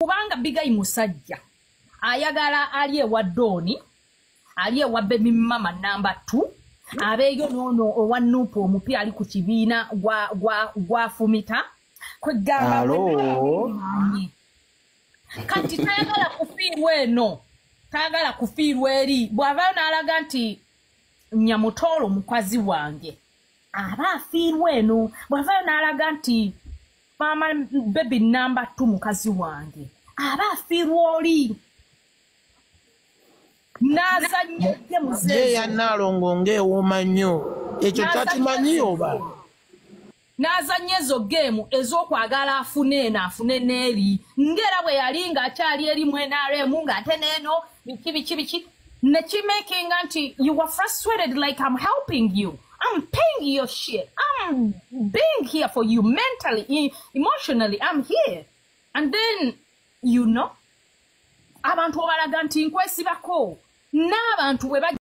kubanga bigayi musajja ayagala ali ewa Doni ali ewa baby mama number 2 abeyo nono owa Nupu omupya ali ku kibiina gwa fumita kwegamba kati tayagala kufiirwa eno tayagala kufiirwa eri bw'avaayo n'alaga nti Nyamutolo mukazi wange aba afiirwa eno bw'avaayo n'alaga nti mama baby number 2 mukazi wange aba afiirwa oli nazanyedde muzeezo ya nalongo ngeewoma nnyo ekyo takimanyi oba nazanye ezo geemu ez'okwagala afune n'eri ng'era bwe yali ng'akyali eri mu NRM ng'ate n'eno biki nekimakinga nti you were frustrated like I'm helping you. I'm paying your shit. I'm being here for you mentally, emotionally. I'm here. And then, you know, abantu obalaga nti nkwesibako n'abantu bwe